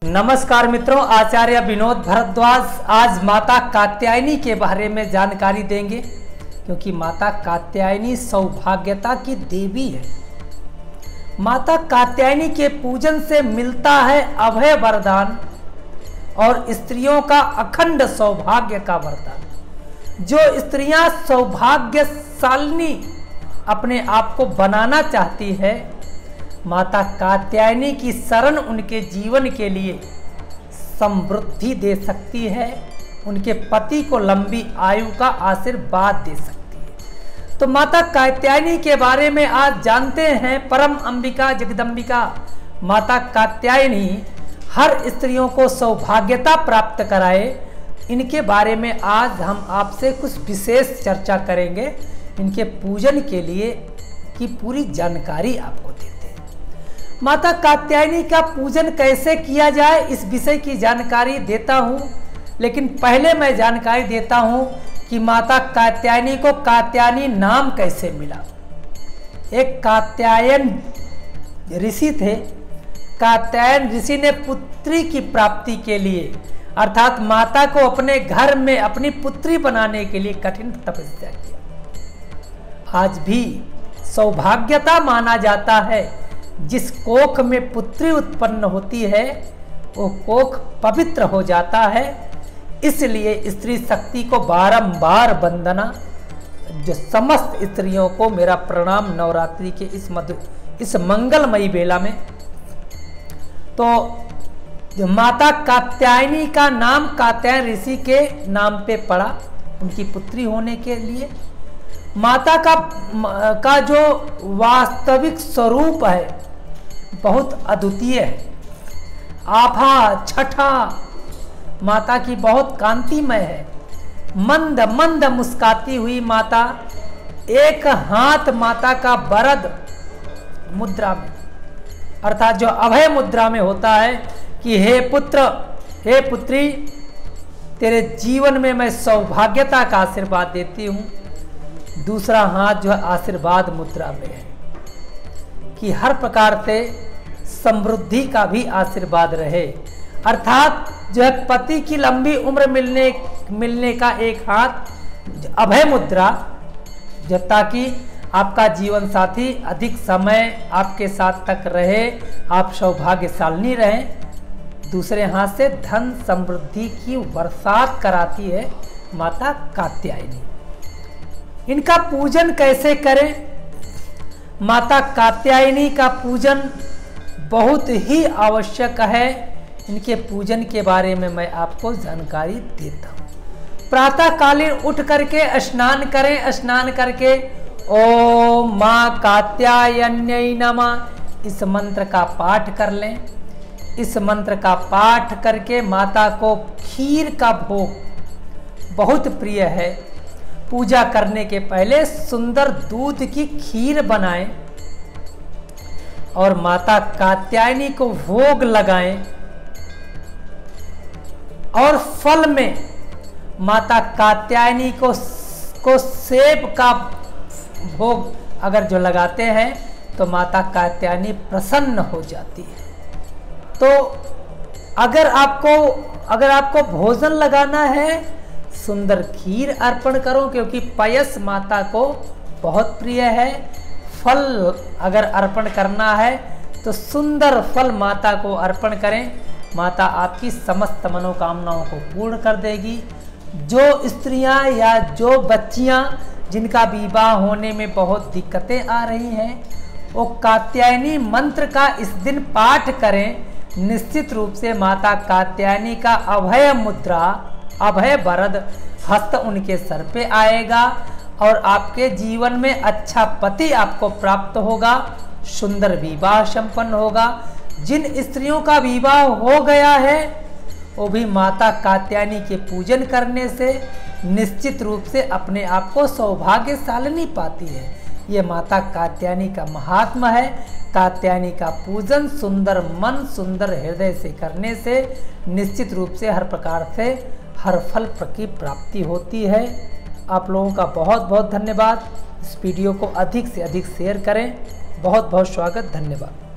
नमस्कार मित्रों, आचार्य विनोद भारद्वाज आज माता कात्यायनी के बारे में जानकारी देंगे, क्योंकि माता कात्यायनी सौभाग्यता की देवी है। माता कात्यायनी के पूजन से मिलता है अभय वरदान और स्त्रियों का अखंड सौभाग्य का वरदान। जो स्त्रियां सौभाग्यशालिनी अपने आप को बनाना चाहती है, माता कात्यायनी की शरण उनके जीवन के लिए समृद्धि दे सकती है, उनके पति को लंबी आयु का आशीर्वाद दे सकती है। तो माता कात्यायनी के बारे में आज जानते हैं। परम अंबिका जगदम्बिका माता कात्यायनी हर स्त्रियों को सौभाग्यता प्राप्त कराए, इनके बारे में आज हम आपसे कुछ विशेष चर्चा करेंगे। इनके पूजन के लिए की पूरी जानकारी आपको देते हैं। माता कात्यायनी का पूजन कैसे किया जाए, इस विषय की जानकारी देता हूँ। लेकिन पहले मैं जानकारी देता हूँ कि माता कात्यायनी को कात्यायनी नाम कैसे मिला। एक कात्यायन ऋषि थे। कात्यायन ऋषि ने पुत्री की प्राप्ति के लिए, अर्थात माता को अपने घर में अपनी पुत्री बनाने के लिए कठिन तपस्या किया। आज भी सौभाग्यता माना जाता है। जिस कोख में पुत्री उत्पन्न होती है वो कोख पवित्र हो जाता है। इसलिए स्त्री शक्ति को बारंबार वंदना। जो समस्त स्त्रियों को मेरा प्रणाम नवरात्रि के इस मंगलमयी बेला में। तो जो माता कात्यायनी का नाम कात्यायन ऋषि के नाम पे पड़ा, उनकी पुत्री होने के लिए। माता का जो वास्तविक स्वरूप है बहुत अद्वितीय है। आभा छठा माता की बहुत कांतिमय है। मंद मंद मुस्काती हुई माता, एक हाथ माता का वरद मुद्रा में, अर्थात जो अभय मुद्रा में होता है कि हे पुत्र, हे पुत्री, तेरे जीवन में मैं सौभाग्यता का आशीर्वाद देती हूँ। दूसरा हाथ जो है आशीर्वाद मुद्रा में है कि हर प्रकार से समृद्धि का भी आशीर्वाद रहे, अर्थात जो है पति की लंबी उम्र मिलने का एक हाथ अभय मुद्रा, जो ताकि आपका जीवन साथी अधिक समय आपके साथ तक रहे, आप सौभाग्यशालिनी रहें। दूसरे हाथ से धन समृद्धि की बरसात कराती है माता कात्यायनी। इनका पूजन कैसे करें? माता कात्यायनी का पूजन बहुत ही आवश्यक है। इनके पूजन के बारे में मैं आपको जानकारी देता हूँ। प्रातःकालीन उठ करके स्नान करें। स्नान करके ओम माँ कात्यायन्यै नमः इस मंत्र का पाठ कर लें। इस मंत्र का पाठ करके माता को खीर का भोग बहुत प्रिय है। पूजा करने के पहले सुंदर दूध की खीर बनाएं और माता कात्यायनी को भोग लगाएं। और फल में माता कात्यायनी को सेब का भोग अगर जो लगाते हैं तो माता कात्यायनी प्रसन्न हो जाती है। तो अगर आपको भोजन लगाना है, सुंदर खीर अर्पण करो, क्योंकि पयस माता को बहुत प्रिय है। फल अगर अर्पण करना है तो सुंदर फल माता को अर्पण करें। माता आपकी समस्त मनोकामनाओं को पूर्ण कर देगी। जो स्त्रियां या जो बच्चियां जिनका विवाह होने में बहुत दिक्कतें आ रही हैं, वो कात्यायनी मंत्र का इस दिन पाठ करें। निश्चित रूप से माता कात्यायनी का अभय मुद्रा, अभय वरद हस्त उनके सर पे आएगा और आपके जीवन में अच्छा पति आपको प्राप्त होगा। सुंदर विवाह संपन्न होगा। जिन स्त्रियों का विवाह हो गया है वो भी माता कात्यायनी के पूजन करने से निश्चित रूप से अपने आप को सौभाग्यशालिनी पाती है। ये माता कात्यायनी का महात्मा है। कात्यायनी का पूजन सुंदर मन, सुंदर हृदय से करने से निश्चित रूप से हर प्रकार से हर फल की प्राप्ति होती है। आप लोगों का बहुत बहुत धन्यवाद। इस वीडियो को अधिक से अधिक शेयर करें। बहुत बहुत स्वागत, धन्यवाद।